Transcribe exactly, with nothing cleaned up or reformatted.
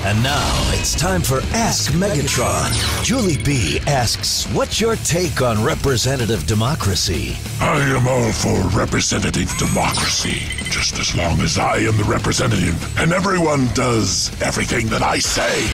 And now it's time for Ask Megatron. Julie B asks, what's your take on representative democracy? I am all for representative democracy, just as long as I am the representative and everyone does everything that I say.